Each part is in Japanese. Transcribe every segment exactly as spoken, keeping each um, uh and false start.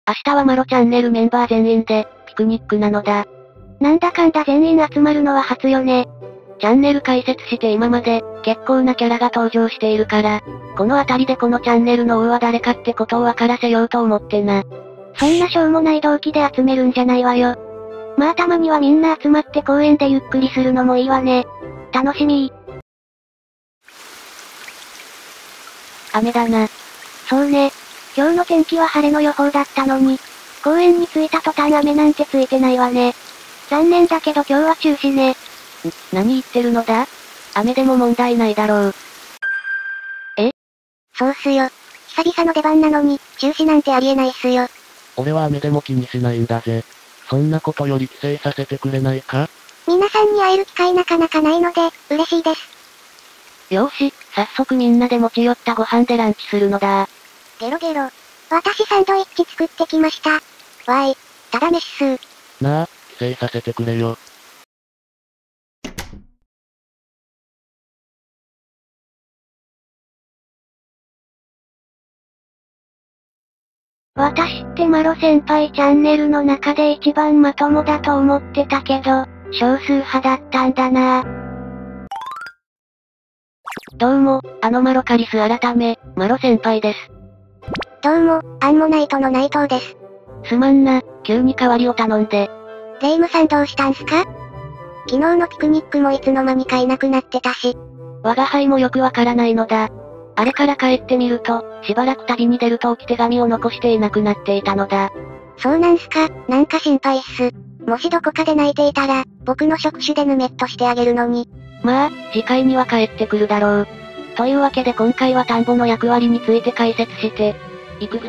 明日はマロチャンネルメンバー全員で、ピクニックなのだ。 なんだかんだ全員集まるのは初よね。 チャンネル開設して今まで、結構なキャラが登場しているから、この辺りでこのチャンネルの王は誰かってことを分からせようと思ってな。 そんなしょうもない動機で集めるんじゃないわよ。まあたまにはみんな集まって公園でゆっくりするのもいいわね。楽しみー。 雨だな。 そうね。今日の天気は晴れの予報だったのに、公園に着いた途端雨なんてついてないわね。残念だけど今日は中止ね。 ん、何言ってるのだ？雨でも問題ないだろう。え？ そうっすよ。久々の出番なのに、中止なんてありえないっすよ。 俺は雨でも気にしないんだぜ。そんなことより帰省させてくれないか？ 皆さんに会える機会なかなかないので、嬉しいです。 よーし、早速みんなで持ち寄ったご飯でランチするのだ。 ゲロゲロ。私サンドイッチ作ってきました。わーい、ただ飯っすー。 なあ、帰省させてくれよ。 私ってマロ先輩チャンネルの中で一番まともだと思ってたけど、少数派だったんだな。 どうも、あのマロカリス改め、マロ先輩です。 どうも、アンモナイトの内藤です。 すまんな、急に代わりを頼んで。 レイムさんどうしたんすか？昨日のピクニックもいつの間にかいなくなってたし。 我が輩もよくわからないのだ。あれから帰ってみると、しばらく旅に出ると置き手紙を残していなくなっていたのだ。 そうなんすか、なんか心配っす。もしどこかで泣いていたら、僕の触手でヌメッとしてあげるのに。 まあ、次回には帰ってくるだろう。というわけで今回は田んぼの役割について解説して、いくぞ。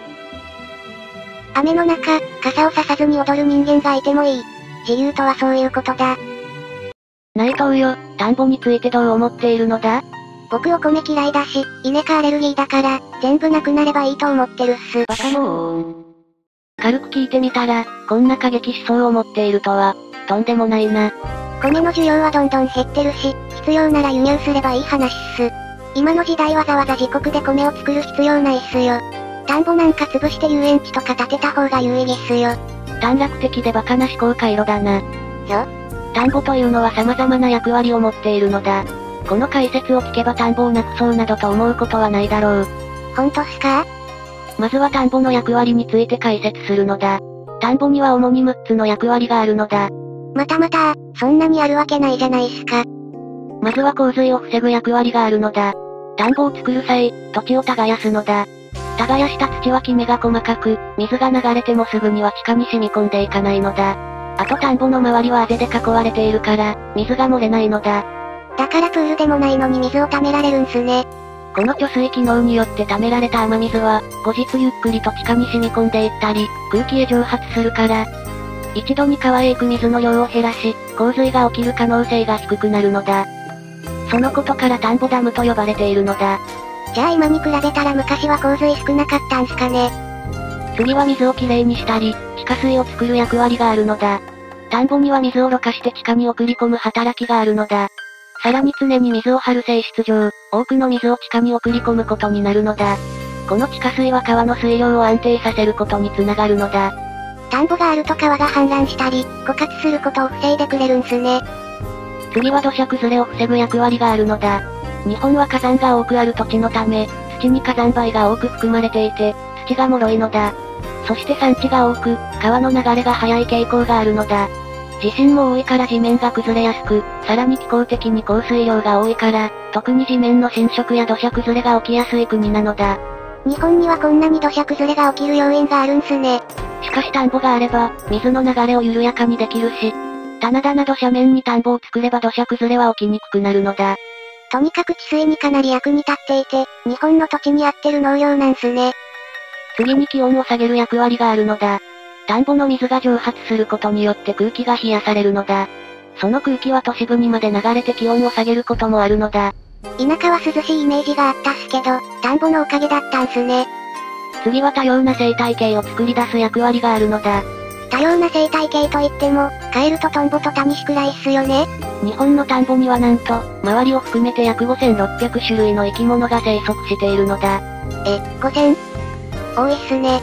雨の中、傘をささずに踊る人間がいてもいい。自由とはそういうことだ。 内藤よ、田んぼについてどう思っているのだ？ 僕お米嫌いだし、稲科アレルギーだから、全部なくなればいいと思ってるっす。 バカモーン。軽く聞いてみたら、こんな過激思想を持っているとは、とんでもないな。 米の需要はどんどん減ってるし、必要なら輸入すればいい話っす。今の時代わざわざ自国で米を作る必要ないっすよ。田んぼなんか潰して遊園地とか建てた方が有意義っすよ。 短絡的でバカな思考回路だな。 よ？ 田んぼというのは様々な役割を持っているのだ。この解説を聞けば田んぼをなくそうなどと思うことはないだろう。 ほんとっすか？ まずは田んぼの役割について解説するのだ。田んぼには主にむっつの役割があるのだ。 またまた、そんなにあるわけないじゃないっすか。 まずは洪水を防ぐ役割があるのだ。田んぼを作る際、土地を耕すのだ。耕した土はきめが細かく、水が流れてもすぐには地下に染み込んでいかないのだ。あと田んぼの周りはあぜで囲われているから、水が漏れないのだ。 だからプールでもないのに水を溜められるんすね。 この貯水機能によって溜められた雨水は、後日ゆっくりと地下に染み込んでいったり、空気へ蒸発するから、一度に川へ行く水の量を減らし、洪水が起きる可能性が低くなるのだ。そのことから田んぼダムと呼ばれているのだ。 じゃあ今に比べたら昔は洪水少なかったんすかね。 次は水をきれいにしたり、地下水を作る役割があるのだ。田んぼには水をろ過して地下に送り込む働きがあるのだ。さらに常に水を張る性質上、多くの水を地下に送り込むことになるのだ。この地下水は川の水量を安定させることにつながるのだ。 田んぼがあると川が氾濫したり、枯渇することを防いでくれるんすね。 次は土砂崩れを防ぐ役割があるのだ。日本は火山が多くある土地のため、土に火山灰が多く含まれていて、土が脆いのだ。そして山地が多く、川の流れが速い傾向があるのだ。地震も多いから地面が崩れやすく、さらに気候的に降水量が多いから、特に地面の浸食や土砂崩れが起きやすい国なのだ。 日本にはこんなに土砂崩れが起きる要因があるんすね。 しかし田んぼがあれば、水の流れを緩やかにできるし、棚田など斜面に田んぼを作れば土砂崩れは起きにくくなるのだ。 とにかく治水にかなり役に立っていて、日本の土地に合ってる農業なんすね。 次に気温を下げる役割があるのだ。田んぼの水が蒸発することによって空気が冷やされるのだ。その空気は都市部にまで流れて気温を下げることもあるのだ。 田舎は涼しいイメージがあったっすけど、田んぼのおかげだったんすね。 次は多様な生態系を作り出す役割があるのだ。 多様な生態系といっても、カエルとトンボとタニシくらいっすよね。 日本の田んぼにはなんと、周りを含めて約ごせんろっぴゃくしゅるいの生き物が生息しているのだ。 え、ごせん？多いっすね。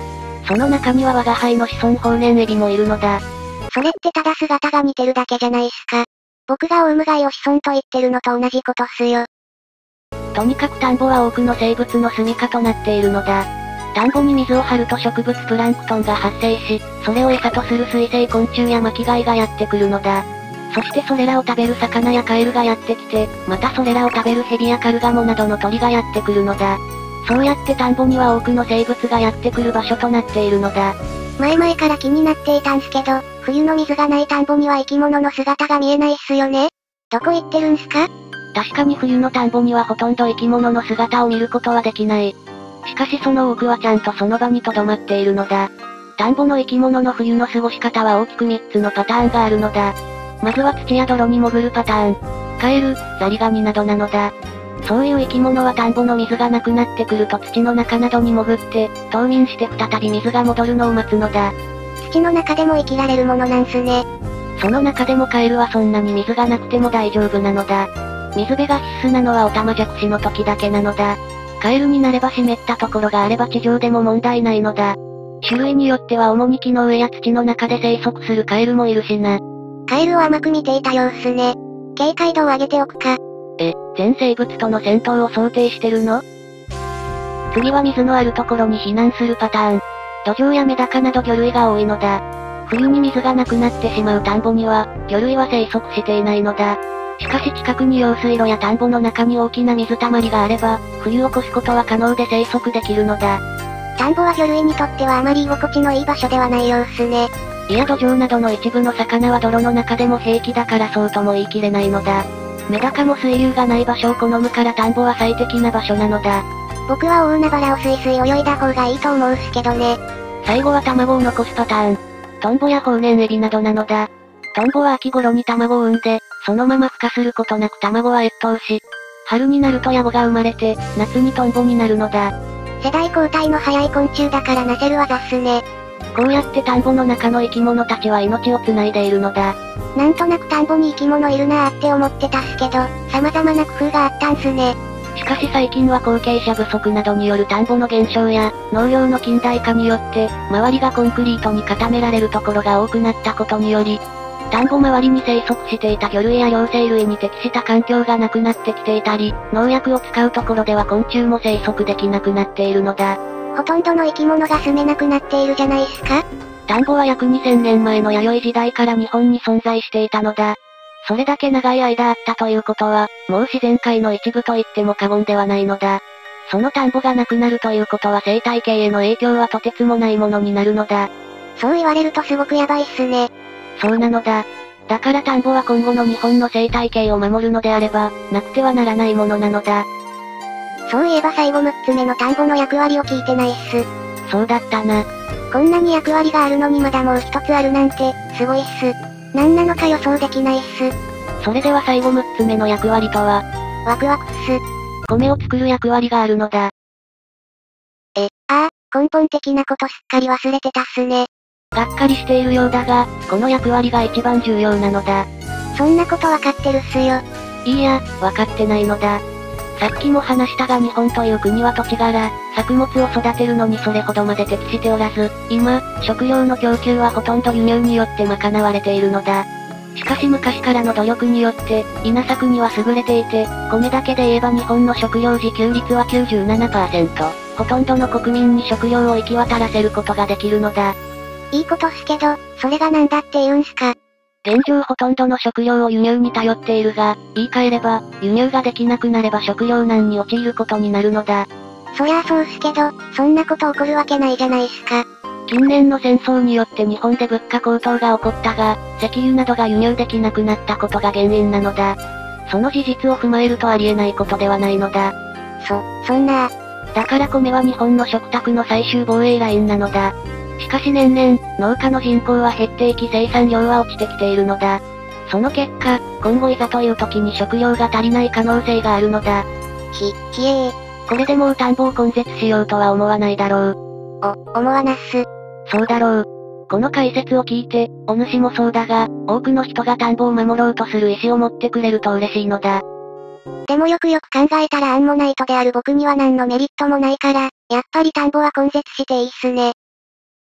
その中には我が輩の子孫豊年エビもいるのだ。 それってただ姿が似てるだけじゃないっすか。僕がオウムガイを子孫と言ってるのと同じことっすよ。 とにかく田んぼは多くの生物の住処となっているのだ。田んぼに水を張ると植物プランクトンが発生し、それを餌とする水生昆虫や巻き貝がやってくるのだ。そしてそれらを食べる魚やカエルがやってきて、またそれらを食べるヘビやカルガモなどの鳥がやってくるのだ。そうやって田んぼには多くの生物がやってくる場所となっているのだ。 前々から気になっていたんすけど、冬の水がない田んぼには生き物の姿が見えないっすよね。どこ行ってるんすか？ 確かに冬の田んぼにはほとんど生き物の姿を見ることはできない。しかしその多くはちゃんとその場に留まっているのだ。田んぼの生き物の冬の過ごし方は大きくみっつのパターンがあるのだ。まずは土や泥に潜るパターン。カエル、ザリガニなどなのだ。そういう生き物は田んぼの水がなくなってくると土の中などに潜って、冬眠して再び水が戻るのを待つのだ。 土の中でも生きられるものなんすね。 その中でもカエルはそんなに水がなくても大丈夫なのだ。水辺が必須なのはオタマジャクシの時だけなのだ。カエルになれば湿ったところがあれば地上でも問題ないのだ。種類によっては主に木の上や土の中で生息するカエルもいるしな。 カエルを甘く見ていたようっすね。警戒度を上げておくか。 え、全生物との戦闘を想定してるの？次は水のあるところに避難するパターン。ドジョウやメダカなど魚類が多いのだ。冬に水がなくなってしまう田んぼには、魚類は生息していないのだ。しかし近くに用水路や田んぼの中に大きな水たまりがあれば、冬を越すことは可能で生息できるのだ。 田んぼは魚類にとってはあまり居心地のいい場所ではないようっすね。 いや土壌などの一部の魚は泥の中でも平気だからそうとも言い切れないのだ。メダカも水流がない場所を好むから田んぼは最適な場所なのだ。 僕は大海原をスイスイ泳いだ方がいいと思うっすけどね。 最後は卵を残すパターン。トンボや豊年エビなどなのだ。トンボは秋頃に卵を産んで、そのまま孵化することなく卵は越冬し、春になるとヤゴが生まれて、夏にトンボになるのだ。 世代交代の早い昆虫だからなせる技っすね。 こうやって田んぼの中の生き物たちは命を繋いでいるのだ。 なんとなく田んぼに生き物いるなーって思ってたっすけど、様々な工夫があったんすね。 しかし最近は後継者不足などによる田んぼの減少や、農業の近代化によって、周りがコンクリートに固められるところが多くなったことにより、田んぼ周りに生息していた魚類や両生類に適した環境がなくなってきていたり、農薬を使うところでは昆虫も生息できなくなっているのだ。 ほとんどの生き物が住めなくなっているじゃないっすか？ 田んぼは約にせんねんまえの弥生時代から日本に存在していたのだ。それだけ長い間あったということは、もう自然界の一部と言っても過言ではないのだ。その田んぼがなくなるということは生態系への影響はとてつもないものになるのだ。 そう言われるとすごくヤバいっすね。 そうなのだ。だから田んぼは今後の日本の生態系を守るのであれば、なくてはならないものなのだ。 そういえば最後むっつめの田んぼの役割を聞いてないっす。 そうだったな。 こんなに役割があるのにまだもう一つあるなんて、すごいっす。なんなのか予想できないっす。 それでは最後むっつめの役割とは、 ワクワクっす。 米を作る役割があるのだ。 え、ああ、根本的なことすっかり忘れてたっすね。 がっかりしているようだが、この役割が一番重要なのだ。 そんなことわかってるっすよ。 いいや、わかってないのだ。さっきも話したが日本という国は土地柄、作物を育てるのにそれほどまで適しておらず、今、食料の供給はほとんど輸入によって賄われているのだ。しかし昔からの努力によって、稲作には優れていて、米だけで言えば日本の食料自給率は きゅうじゅうななパーセント、ほとんどの国民に食料を行き渡らせることができるのだ。 いいことっすけど、それがなんだって言うんすか？ 現状ほとんどの食料を輸入に頼っているが、言い換えれば、輸入ができなくなれば食料難に陥ることになるのだ。 そりゃあそうっすけど、そんなこと起こるわけないじゃないっすか。 近年の戦争によって日本で物価高騰が起こったが、石油などが輸入できなくなったことが原因なのだ。その事実を踏まえるとありえないことではないのだ。 そ、そんな。 だから米は日本の食卓の最終防衛ラインなのだ。しかし年々、農家の人口は減っていき生産量は落ちてきているのだ。その結果、今後いざという時に食料が足りない可能性があるのだ。 ひ、ひえー。 これでもう田んぼを根絶しようとは思わないだろう。 お、思わなっす。 そうだろう。この解説を聞いて、お主もそうだが、多くの人が田んぼを守ろうとする意志を持ってくれると嬉しいのだ。 でもよくよく考えたらアンモナイトである僕には何のメリットもないから、やっぱり田んぼは根絶していいっすね。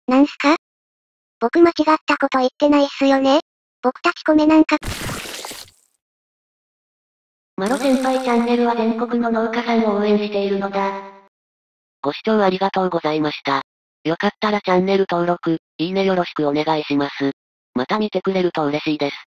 なんすか？僕間違ったこと言ってないっすよね？僕たち米なんか。 マロ先輩チャンネルは全国の農家さんを応援しているのだ。 ご視聴ありがとうございました。よかったらチャンネル登録、いいねよろしくお願いします。また見てくれると嬉しいです。